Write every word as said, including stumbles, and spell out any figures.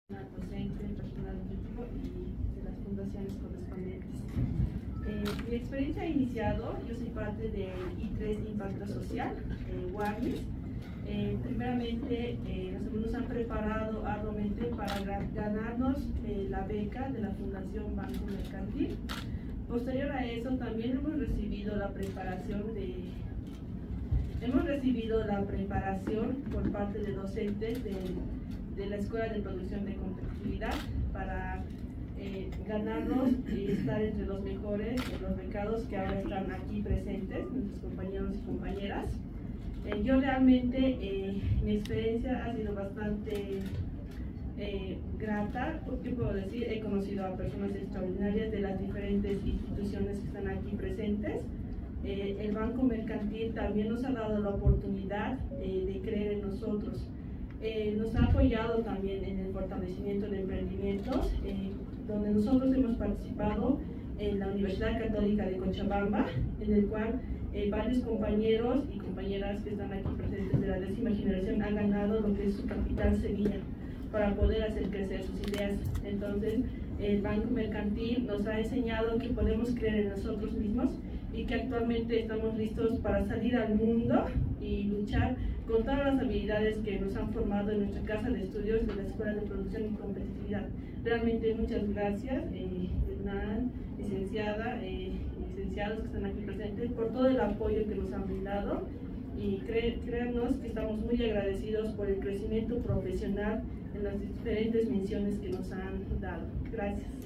docente, personal directivo y de las fundaciones correspondientes. Eh, mi experiencia ha iniciado, yo soy parte del I tres Impacto Social, eh, WARMIS. Eh, primeramente, eh, nosotros nos han preparado arduamente para ganarnos eh, la beca de la Fundación Banco Mercantil. Posterior a eso, también hemos recibido la preparación de hemos recibido la preparación por parte de docentes de, de la Escuela de Producción de Competitividad para eh, ganarnos y estar entre los mejores, los becados que ahora están aquí presentes, nuestros compañeros y compañeras. Eh, yo realmente, eh, mi experiencia ha sido bastante eh, grata, porque puedo decir, he conocido a personas extraordinarias de las diferentes instituciones que están aquí presentes. Eh, el Banco Mercantil también nos ha dado la oportunidad eh, de creer en nosotros. Eh, nos ha apoyado también en el fortalecimiento de emprendimientos, eh, donde nosotros hemos participado en la Universidad Católica de Cochabamba, en el cual eh, varios compañeros y compañeras que están aquí presentes de la décima generación han ganado lo que es su capital semilla para poder hacer crecer sus ideas. Entonces, el Banco Mercantil nos ha enseñado que podemos creer en nosotros mismos y que actualmente estamos listos para salir al mundo y luchar con todas las habilidades que nos han formado en nuestra casa de estudios de la Escuela de Producción y Competitividad. Realmente muchas gracias, eh, Hernán, licenciada, eh, licenciados que están aquí presentes, por todo el apoyo que nos han brindado, y cre créanos que estamos muy agradecidos por el crecimiento profesional en las diferentes misiones que nos han dado. Gracias.